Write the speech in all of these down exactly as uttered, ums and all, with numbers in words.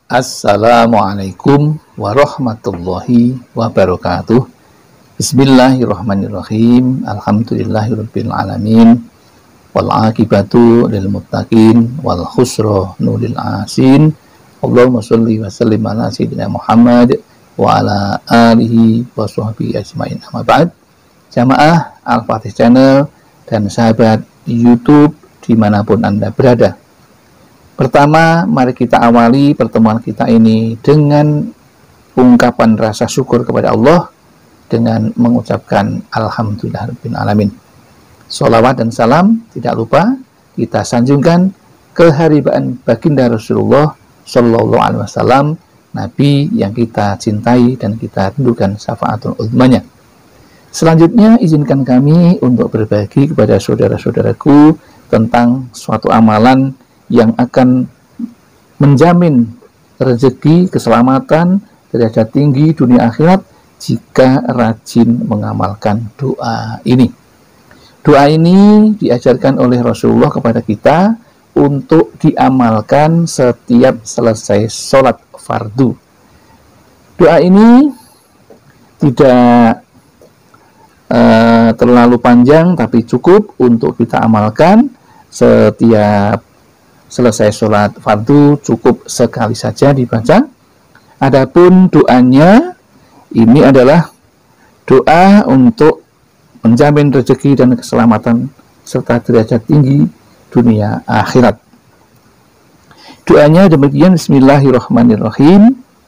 Assalamualaikum warahmatullahi wabarakatuh. Bismillahirrahmanirrahim. Alhamdulillahirabbil alamin. Wal aqibatu lil muttaqin wal khusranu lil asin. Allahumma shalli wa sallim ala sayyidina Muhammad wa ala alihi wa sahbihi ajmain. Amma ba'd. Jamaah Al-Fatih Channel dan sahabat YouTube dimanapun Anda berada. Pertama, mari kita awali pertemuan kita ini dengan ungkapan rasa syukur kepada Allah dengan mengucapkan Alhamdulillahirabbil alamin. Sholawat dan salam tidak lupa kita sanjungkan keharibaan baginda Rasulullah Shallallahu Alaihi Wasallam, Nabi yang kita cintai dan kita rindukan syafaatul uzmanya. Selanjutnya izinkan kami untuk berbagi kepada saudara-saudaraku tentang suatu amalan yang akan menjamin rezeki, keselamatan, derajat tinggi dunia akhirat jika rajin mengamalkan doa ini. Doa ini diajarkan oleh Rasulullah kepada kita untuk diamalkan setiap selesai sholat fardu. Doa ini tidak uh, terlalu panjang, tapi cukup untuk kita amalkan setiap selesai sholat fardu, cukup sekali saja dibaca. Adapun doanya ini adalah doa untuk menjamin rezeki dan keselamatan serta derajat tinggi dunia akhirat. Doanya demikian, Bismillahirrahmanirrahim.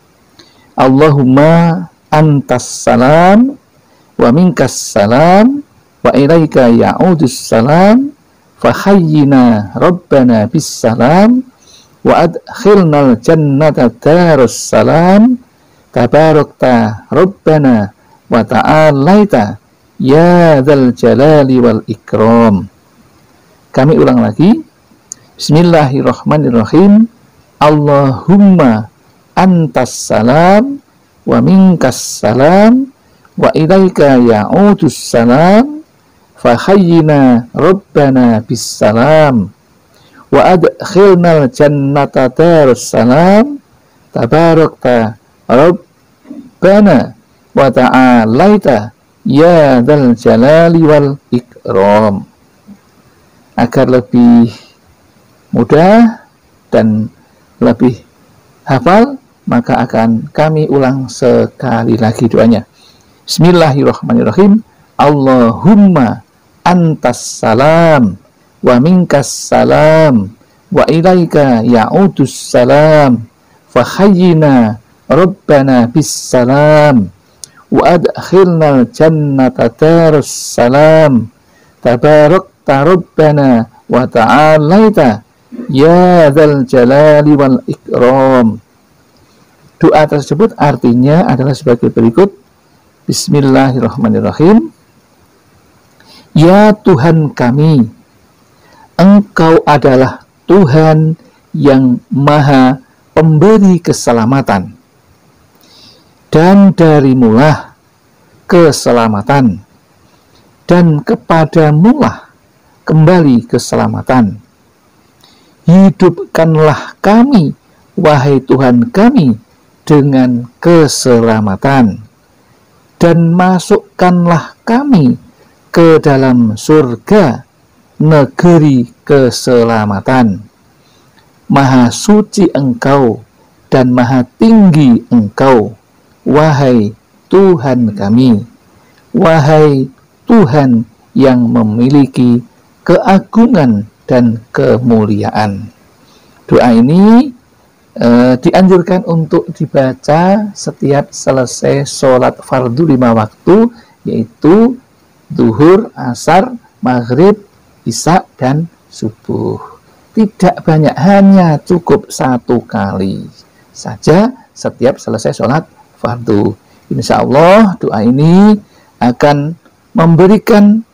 Allahumma antas salam wa minkas salam wa ilaika ya'udus salam fahayyina rabbana bis salam wa adkhilnal jannata darus salam tabarakta rabbana wa ta'alaita ya dzal jalali wal ikram. Kami ulang lagi. Bismillahirrahmanirrahim. Allahumma antas salam wa minkas salam wa ilaika ya'udus salam fahayyina rabbana bis salam wa adkhilnal jannata darus salam tabarakta rabbana wa ta'alaita ya dzal jalali wal ikram. Agar lebih mudah dan lebih hafal, maka akan kami ulang sekali lagi doanya. Bismillahirrahmanirrahim. Allahumma antas salam wa minkas salam wa ilaika ya'udus salam fahayyina rabbana bis salam wa adkhilnal jannata darus salam tabarakta rabbana wa ta'alaita ya dzal jalali wal ikram. Doa tersebut artinya adalah sebagai berikut. Bismillahirrahmanirrahim. Ya Tuhan kami, Engkau adalah Tuhan yang maha pemberi keselamatan, dan darimulah keselamatan, dan kepadamulah kembali keselamatan. Hidupkanlah kami, wahai Tuhan kami, dengan keselamatan, dan masukkanlah kami ke dalam surga, negeri keselamatan. Maha suci Engkau dan maha tinggi Engkau, wahai Tuhan kami, wahai Tuhan yang memiliki keagungan dan kemuliaan. Doa ini eh, dianjurkan untuk dibaca setiap selesai sholat fardu lima waktu, yaitu zuhur, asar, maghrib, isya, dan subuh. Tidak banyak, hanya cukup satu kali saja setiap selesai sholat fardu. Insya Allah doa ini akan memberikan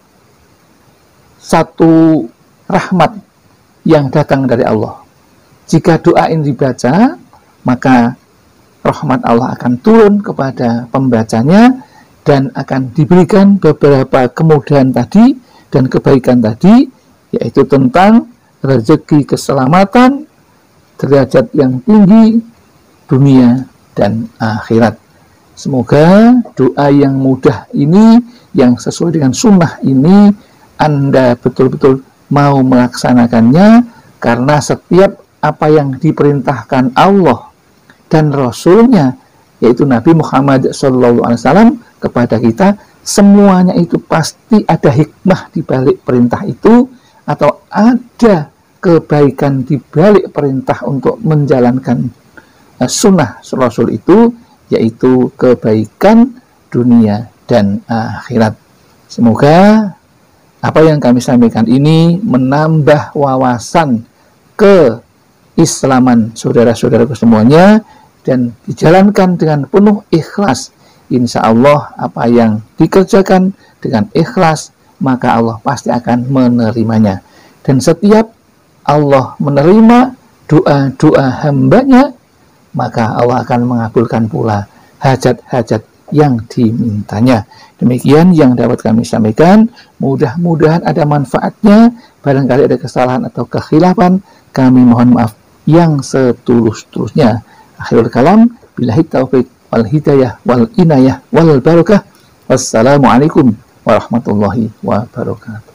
satu rahmat yang datang dari Allah. Jika doa ini dibaca, maka rahmat Allah akan turun kepada pembacanya dan akan diberikan beberapa kemudahan tadi dan kebaikan tadi, yaitu tentang rezeki keselamatan, derajat yang tinggi, dunia dan akhirat. Semoga doa yang mudah ini, yang sesuai dengan sunnah ini, Anda betul-betul mau melaksanakannya, karena setiap apa yang diperintahkan Allah dan Rasul-Nya, yaitu Nabi Muhammad shallallahu alaihi wasallam kepada kita, semuanya itu pasti ada hikmah di balik perintah itu, atau ada kebaikan di balik perintah untuk menjalankan sunnah Rasul itu, yaitu kebaikan dunia dan akhirat. Semoga apa yang kami sampaikan ini menambah wawasan keislaman saudara-saudaraku semuanya, dan dijalankan dengan penuh ikhlas. Insya Allah apa yang dikerjakan dengan ikhlas, maka Allah pasti akan menerimanya. Dan setiap Allah menerima doa-doa hambanya, maka Allah akan mengabulkan pula hajat-hajat yang dimintanya. Demikian yang dapat kami sampaikan. Mudah-mudahan ada manfaatnya. Barangkali ada kesalahan atau kekhilafan, kami mohon maaf yang setulus-tulusnya. Akhirul kalam, billahi taufiq wal hidayah wal inayah wal barakah. Wassalamualaikum warahmatullahi wabarakatuh.